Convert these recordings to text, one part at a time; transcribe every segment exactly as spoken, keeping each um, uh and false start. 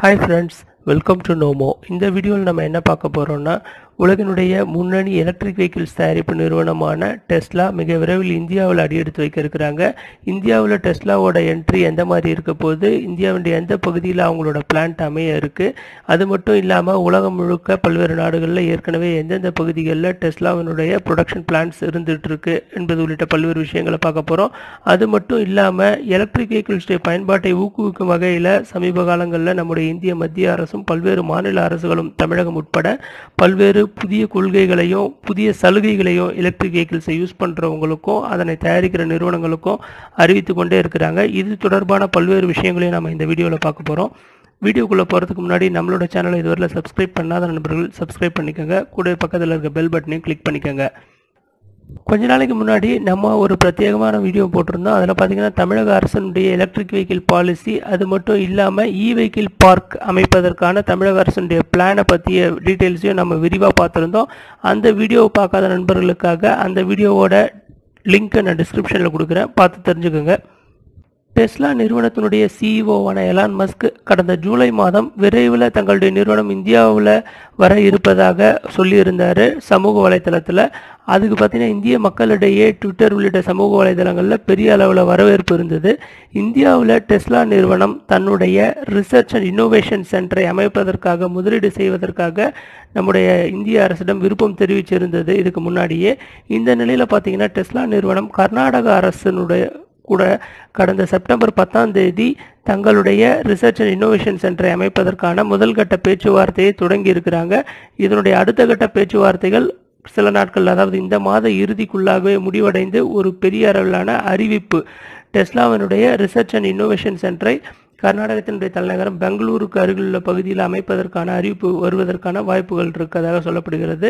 Hi friends, welcome to Nomo. இந்த வீடியோவில் நம்ம என்ன பார்க்க போறோம்னா உலகினுடைய முன்னணி எலக்ட்ரிக் வெஹிக்கிள்ஸ் தயாரிப்பு நிறுவனமான டெஸ்லா மிக விரைவில் இந்தியாவில் அடியெடுத்து வைக்க இருக்கிறாங்க. இந்தியாவில் டெஸ்லாவோட என்ட்ரி எந்த மாதிரி இருக்க போது, இந்தியாவுடைய எந்த பகுதியில் அவங்களோட பிளான்ட் அமைய இருக்கு, அது மட்டும் இல்லாமல் உலகம் முழுக்க பல்வேறு நாடுகளில் ஏற்கனவே எந்தெந்த பகுதிகளில் டெஸ்லாவினுடைய ப்ரொடக்ஷன் பிளான்ட்ஸ் இருந்துட்டு இருக்கு என்பது உள்ளிட்ட பல்வேறு விஷயங்களை பார்க்க போகிறோம். அது மட்டும் இல்லாமல் எலக்ட்ரிக் வெஹிக்கிள்ஸுடைய பயன்பாட்டை ஊக்குவிக்கும் வகையில் சமீப காலங்களில் நம்முடைய இந்திய மத்திய அரசும் பல்வேறு மாநில அரசுகளும் தமிழகம் உட்பட பல்வேறு புதிய கொள்கைகளையும் புதிய சலுகைகளையும் எலக்ட்ரிக் வெஹிக்கிள்ஸை யூஸ் பண்ணுறவங்களுக்கும் அதனை தயாரிக்கிற நிறுவனங்களுக்கும் அறிவித்து கொண்டே இருக்கிறாங்க. இது தொடர்பான பல்வேறு விஷயங்களையும் நம்ம இந்த வீடியோவில் பார்க்க போகிறோம். வீடியோக்குள்ளே போகிறதுக்கு முன்னாடி நம்மளோட சேனலை இதுவரை சப்ஸ்கிரைப் பண்ணாத நண்பர்கள் சப்ஸ்கிரைப் பண்ணிக்கோங்க. கூட பக்கத்தில் இருக்க பெல் பட்டனையும் கிளிக் பண்ணிக்கோங்க. கொஞ்ச நாளைக்கு முன்னாடி நம்ம ஒரு பிரத்யேகமான வீடியோ போட்டிருந்தோம். அதில் பார்த்தீங்கன்னா தமிழக அரசினுடைய எலக்ட்ரிக் வெஹிக்கிள் பாலிசி, அது மட்டும் இல்லாமல் இ வெஹிக்கிள் பார்க் அமைப்பதற்கான தமிழக அரசினுடைய பிளானை பற்றிய டீட்டெயில்ஸையும் நம்ம விரிவாக பார்த்துருந்தோம். அந்த வீடியோவை பார்க்காத நண்பர்களுக்காக அந்த வீடியோவோட லிங்க்கை நான் டிஸ்கிரிப்ஷனில் கொடுக்குறேன், பார்த்து தெரிஞ்சுக்கோங்க. டெஸ்லா நிறுவனத்தினுடைய சிஇஓவான எலான் மஸ்க் கடந்த ஜூலை மாதம் விரைவில் தங்களுடைய நிறுவனம் இந்தியாவில் வர இருப்பதாக சொல்லியிருந்தார் சமூக வலைத்தளத்தில். அதுக்கு பார்த்தீங்கன்னா இந்திய மக்களிடையே ட்விட்டர் உள்ளிட்ட சமூக வலைதளங்களில் பெரிய அளவில் வரவேற்பு இருந்தது. இந்தியாவில் டெஸ்லா நிறுவனம் தன்னுடைய ரிசர்ச் அண்ட் இன்னோவேஷன் சென்டரை அமைப்பதற்காக முதலீடு செய்வதற்காக நம்முடைய இந்திய அரசிடம் விருப்பம் தெரிவிச்சிருந்தது இதுக்கு முன்னாடியே. இந்த நிலையில் பார்த்தீங்கன்னா டெஸ்லா நிறுவனம் கர்நாடக அரசினுடைய கூட கடந்த செப்டம்பர் பத்தாம் தேதி தங்களுடைய ரிசர்ச் அண்ட் இன்னோவேஷன் சென்டரை அமைப்பதற்கான முதல் கட்ட பேச்சுவார்த்தையை தொடங்கி இருக்கிறாங்க. இதனுடைய அடுத்த கட்ட பேச்சுவார்த்தைகள் சில நாட்கள், அதாவது இந்த மாத இறுதிக்குள்ளாகவே முடிவடைந்து ஒரு பெரிய அளவிலான அறிவிப்பு டெஸ்லாவினுடைய ரிசர்ச் அண்ட் இன்னோவேஷன் சென்டரை கர்நாடகத்தினுடைய தலைநகரம் பெங்களூருக்கு அருகில் உள்ள பகுதியில் அமைப்பதற்கான அறிவிப்பு வருவதற்கான வாய்ப்புகள் இருக்கிறதாக சொல்லப்படுகிறது.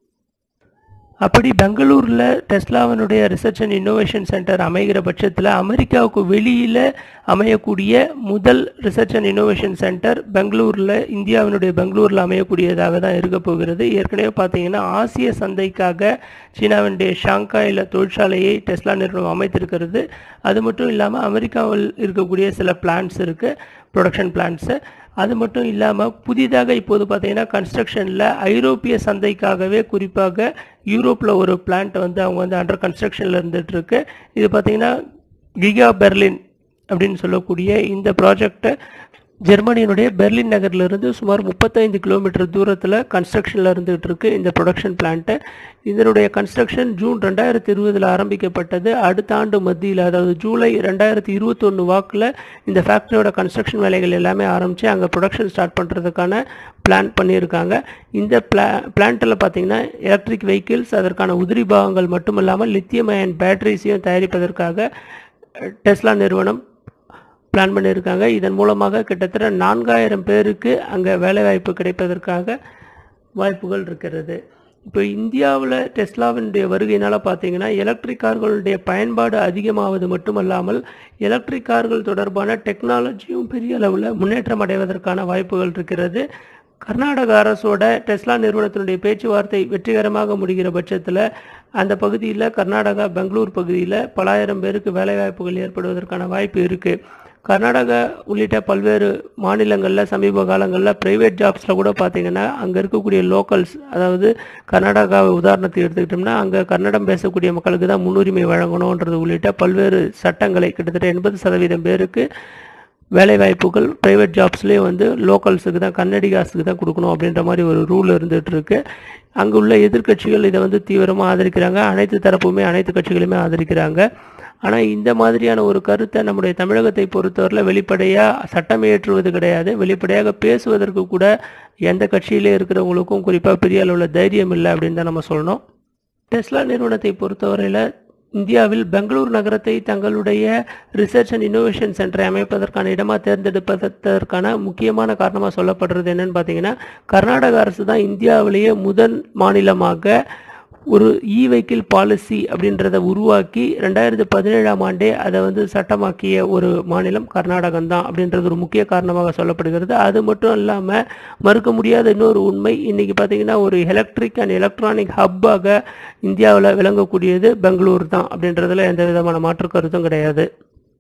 அப்படி பெங்களூரில் டெஸ்லாவினுடைய ரிசர்ச் அண்ட் இன்னோவேஷன் சென்டர் அமைகிற பட்சத்தில் அமெரிக்காவுக்கு வெளியில் அமையக்கூடிய முதல் ரிசர்ச் அண்ட் இன்னோவேஷன் சென்டர் பெங்களூரில், இந்தியாவினுடைய பெங்களூரில் அமையக்கூடியதாக தான் இருக்க போகிறது. ஏற்கனவே பார்த்தீங்கன்னா ஆசிய சந்தைக்காக சீனாவினுடைய ஷாங்காயில் தொழிற்சாலையை டெஸ்லா நிறுவனம் அமைத்திருக்கிறது. அது மட்டும் இல்லாமல் அமெரிக்காவில் இருக்கக்கூடிய சில பிளான்ட்ஸ் இருக்குது, ப்ரொடக்ஷன் பிளான்ட்ஸு. அது மட்டும் இல்லாமல் புதிதாக இப்போது பார்த்தீங்கன்னா கன்ஸ்ட்ரக்ஷனில் ஐரோப்பிய சந்தைக்காகவே குறிப்பாக யூரோப்பில் ஒரு பிளான்ட் வந்து அவங்க வந்து அண்டர் கன்ஸ்ட்ரக்ஷனில் இருந்துகிட்ருக்கு. இது பார்த்திங்கன்னா கிகா பெர்லின் அப்படின்னு சொல்லக்கூடிய இந்த ப்ராஜெக்டை ஜெர்மனியினுடைய பெர்லின் நகரிலிருந்து சுமார் முப்பத்தைந்து கிலோமீட்டர் தூரத்தில் கன்ஸ்ட்ரக்ஷனில் இருந்துகிட்டு இருக்கு இந்த ப்ரொடக்ஷன் பிளான்ட்டு. இதனுடைய கன்ஸ்ட்ரக்ஷன் ஜூன் ரெண்டாயிரத்தி இருபதில் ஆரம்பிக்கப்பட்டது. அடுத்த ஆண்டு மத்தியில், அதாவது ஜூலை ரெண்டாயிரத்தி இருபத்தொன்று வாக்கில் இந்த ஃபேக்ட்ரியோட கன்ஸ்ட்ரக்ஷன் வேலைகள் எல்லாமே ஆரம்பித்து அங்கே ப்ரொடக்ஷன் ஸ்டார்ட் பண்ணுறதுக்கான பிளான் பண்ணியிருக்காங்க. இந்த பிளா பிளான்ட்டில் பார்த்தீங்கன்னா எலக்ட்ரிக் வெஹிக்கிள்ஸ், அதற்கான உதிரி பாகங்கள் மட்டும் இல்லாமல் லித்தியம் அயன் பேட்டரிஸையும் தயாரிப்பதற்காக டெஸ்லா நிறுவனம் பிளான் பண்ணியிருக்காங்க. இதன் மூலமாக கிட்டத்தட்ட நான்காயிரம் பேருக்கு அங்கே வேலைவாய்ப்பு கிடைப்பதற்காக வாய்ப்புகள் இருக்கிறது. இப்போ இந்தியாவில் டெஸ்லாவினுடைய வருகையினால் பார்த்தீங்கன்னா எலக்ட்ரிக் கார்களுடைய பயன்பாடு அதிகமாவது மட்டுமல்லாமல் எலக்ட்ரிக் கார்கள் தொடர்பான டெக்னாலஜியும் பெரிய அளவில் முன்னேற்றம் அடைவதற்கான வாய்ப்புகள் இருக்கிறது. கர்நாடக அரசோட டெஸ்லா நிறுவனத்தினுடைய பேச்சுவார்த்தை வெற்றிகரமாக முடிகிற பட்சத்தில் அந்த பகுதியில், கர்நாடகா பெங்களூர் பகுதியில் பலாயிரம் பேருக்கு வேலைவாய்ப்புகள் ஏற்படுவதற்கான வாய்ப்பு இருக்குது. கர்நாடகா உள்ளிட்ட பல்வேறு மாநிலங்களில் சமீப காலங்களில் ப்ரைவேட் ஜாப்ஸில் கூட பார்த்திங்கன்னா அங்கே இருக்கக்கூடிய லோக்கல்ஸ், அதாவது கர்நாடகாவை உதாரணத்தை எடுத்துக்கிட்டோம்னா அங்கே கன்னடம் பேசக்கூடிய மக்களுக்கு தான் முன்னுரிமை வழங்கணுன்றது உள்ளிட்ட பல்வேறு சட்டங்களை கிட்டத்தட்ட எண்பது சதவீதம் பேருக்கு வேலைவாய்ப்புகள் ப்ரைவேட் ஜாப்ஸ்லேயே வந்து லோக்கல்ஸுக்கு தான், கன்னடிகாஸுக்கு தான் கொடுக்கணும் அப்படின்ற மாதிரி ஒரு ரூல் இருந்துகிட்டு இருக்கு. அங்கே உள்ள எதிர்கட்சிகள் இதை வந்து தீவிரமாக ஆதரிக்கிறாங்க. அனைத்து தரப்புமே அனைத்து கட்சிகளுமே ஆதரிக்கிறாங்க. ஆனால் இந்த மாதிரியான ஒரு கருத்தை நம்முடைய தமிழகத்தை பொறுத்தவரையில் வெளிப்படையாக சட்டம் இயற்றுவது கிடையாது. வெளிப்படையாக பேசுவதற்கு கூட எந்த கட்சியிலே இருக்கிறவங்களுக்கும் குறிப்பாக பெரிய அளவில் தைரியம் இல்லை அப்படின்னு தான் நம்ம சொல்லணும். டெஸ்லா நிறுவனத்தை பொறுத்தவரையில் இந்தியாவில் பெங்களூர் நகரத்தை தங்களுடைய ரிசர்ச் அண்ட் இன்னோவேஷன் சென்டரை அமைப்பதற்கான இடமாக தேர்ந்தெடுப்பதற்கான முக்கியமான காரணமாக சொல்லப்படுறது என்னன்னு பார்த்தீங்கன்னா, கர்நாடக அரசு தான் இந்தியாவிலேயே முதல் மாநிலமாக ஒரு இ வெஹிக்கிள் பாலிசி அப்படின்றத உருவாக்கி ரெண்டாயிரத்தி பதினேழாம் ஆண்டே அதை வந்து சட்டமாக்கிய ஒரு மாநிலம் கர்நாடகம் தான் அப்படின்றது ஒரு முக்கிய காரணமாக சொல்லப்படுகிறது. அது மட்டும் இல்லாமல் மறுக்க முடியாத இன்னொரு உண்மை, இன்றைக்கி பார்த்திங்கன்னா ஒரு எலக்ட்ரிக் அண்ட் எலக்ட்ரானிக் ஹப்பாக இந்தியாவில் விளங்கக்கூடியது பெங்களூர் தான் அப்படின்றதுல எந்த விதமான மாற்று கருத்தும் கிடையாது.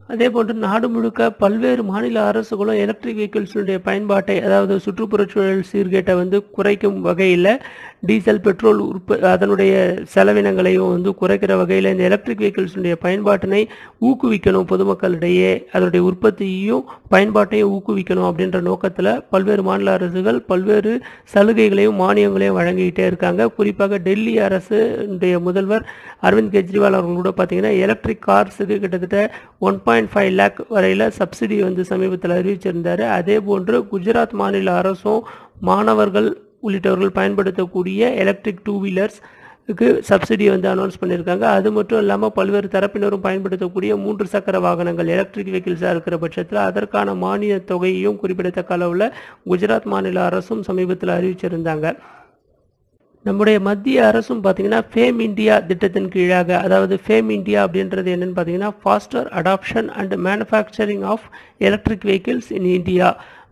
அதேபோன்று நாடு முழுக்க பல்வேறு மாநில அரசுகளும் எலக்ட்ரிக் வெஹிக்கிள்ஸுடைய பயன்பாட்டை, அதாவது சுற்றுப்புறச்சூழல் சீர்கேட்டை வந்து குறைக்கும் வகையில் டீசல் பெட்ரோல் உற்ப அதனுடைய செலவினங்களையும் வந்து குறைக்கிற வகையில் இந்த எலக்ட்ரிக் வெஹிக்கிள்ஸுடைய பயன்பாட்டினை ஊக்குவிக்கணும், பொதுமக்களிடையே அதனுடைய உற்பத்தியையும் பயன்பாட்டையும் ஊக்குவிக்கணும் அப்படின்ற நோக்கத்தில் பல்வேறு மாநில அரசுகள் பல்வேறு சலுகைகளையும் மானியங்களையும் வழங்கிக்கிட்டே இருக்காங்க. குறிப்பாக டெல்லி அரசுடைய முதல்வர் அரவிந்த் கெஜ்ரிவால் அவர்கள் கூட பார்த்தீங்கன்னா எலக்ட்ரிக் கார்ஸுக்கு கிட்டத்தட்ட ஒன் பாயிண்ட் ஃபைவ் லேக் வரையில் சப்சிடி வந்து சமீபத்தில் அறிவிச்சிருந்தார். அதே போன்று குஜராத் மாநில அரசும் மாணவர்கள் உள்ளிட்டவர்கள் பயன்படுத்தக்கூடிய எலக்ட்ரிக் டூ வீலர்ஸ்க்கு சப்சிடி வந்து அனௌன்ஸ் பண்ணியிருக்காங்க. அது மட்டும் இல்லாமல் பல்வேறு தரப்பினரும் பயன்படுத்தக்கூடிய மூன்று சக்கர வாகனங்கள் எலக்ட்ரிக் வெஹிக்கிள்ஸாக இருக்கிற பட்சத்தில் அதற்கான மானிய தொகையையும் குறிப்பிடத்தக்க அளவில் குஜராத் மாநில அரசும் சமீபத்தில் அறிவிச்சிருந்தாங்க. நம்முடைய மத்திய அரசும் பார்த்தீங்கன்னா ஃபேம் இந்தியா திட்டத்தின் கீழாக, அதாவது ஃபேம் இந்தியா அப்படின்றது என்னென்னு பார்த்தீங்கன்னா faster adoption and manufacturing of electric vehicles in India,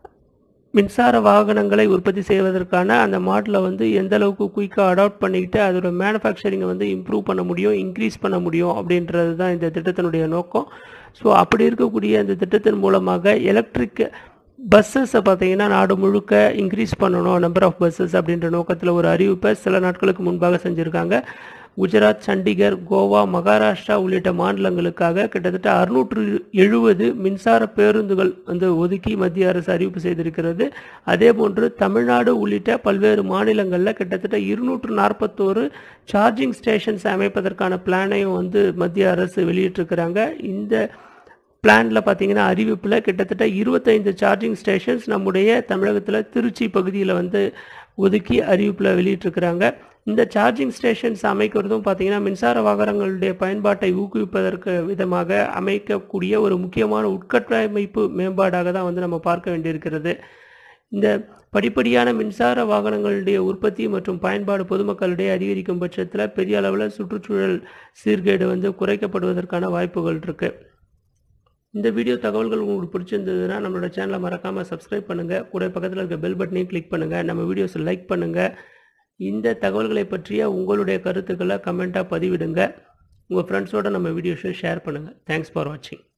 மின்சார வாகனங்களை உற்பத்தி செய்வதற்கான அந்த மாடலை வந்து எந்த அளவுக்கு குயிக்காக அடாப்ட் பண்ணிக்கிட்டு அதோட மேனுஃபேக்சரிங்கை வந்து இம்ப்ரூவ் பண்ண முடியும், இன்க்ரீஸ் பண்ண முடியும் அப்படின்றது தான் இந்த திட்டத்தினுடைய நோக்கம். ஸோ அப்படி இருக்கக்கூடிய அந்த திட்டத்தின் மூலமாக எலக்ட்ரிக் பஸ்ஸஸை பார்த்தீங்கன்னா நாடு முழுக்க இன்க்ரீஸ் பண்ணணும், நம்பர் ஆஃப் பஸ்ஸஸ் அப்படின்ற நோக்கத்தில் ஒரு அறிவிப்பை சில நாட்களுக்கு முன்பாக செஞ்சுருக்காங்க. குஜராத், சண்டிகர், கோவா, மகாராஷ்டிரா உள்ளிட்ட மாநிலங்களுக்காக கிட்டத்தட்ட அறுநூற்று எழுபது மின்சார பேருந்துகள் வந்து ஒதுக்கி மத்திய அரசு அறிவிப்பு செய்திருக்கிறது. அதே போன்று தமிழ்நாடு உள்ளிட்ட பல்வேறு மாநிலங்களில் கிட்டத்தட்ட இருநூற்று நாற்பத்தோரு சார்ஜிங் ஸ்டேஷன்ஸ் அமைப்பதற்கான பிளானையும் வந்து மத்திய அரசு வெளியிட்டிருக்கிறாங்க. இந்த பிளானில் பார்த்தீங்கன்னா அறிவிப்பில் கிட்டத்தட்ட இருபத்தைந்து சார்ஜிங் ஸ்டேஷன்ஸ் நம்முடைய தமிழகத்தில் திருச்சி பகுதியில் வந்து ஒதுக்கி அறிவிப்பில் வெளியிட்டிருக்கிறாங்க. இந்த சார்ஜிங் ஸ்டேஷன்ஸ் அமைக்கிறதும் பார்த்தீங்கன்னா மின்சார வாகனங்களுடைய பயன்பாட்டை ஊக்குவிப்பதற்கு விதமாக அமைக்கக்கூடிய ஒரு முக்கியமான உட்கட்டமைப்பு மேம்பாடாக தான் வந்து நம்ம பார்க்க வேண்டியிருக்கிறது. இந்த படிப்படியான மின்சார வாகனங்களுடைய உற்பத்தி மற்றும் பயன்பாடு பொதுமக்களிடையே அதிகரிக்கும் பட்சத்தில் பெரிய அளவில் சுற்றுச்சூழல் சீர்கேடு வந்து குறைக்கப்படுவதற்கான வாய்ப்புகள் இருக்குது. இந்த வீடியோ தகவல்கள் உங்களுக்கு பிடிச்சிருந்ததுன்னா நம்மளோட சேனலை மறக்காமல் சப்ஸ்கிரைப் பண்ணுங்கள், கூட பக்கத்தில் இருக்க பெல் பட்டனையும் கிளிக் பண்ணுங்கள், நம்ம வீடியோஸை லைக் பண்ணுங்கள். இந்த தகவல்களை பற்றிய உங்களுடைய கருத்துக்களை கமெண்ட்டாக பதிவிடுங்க. உங்கள் ஃப்ரெண்ட்ஸோடு நம்ம வீடியோஸை ஷேர் பண்ணுங்கள். தேங்க்ஸ் ஃபார் வாட்சிங்.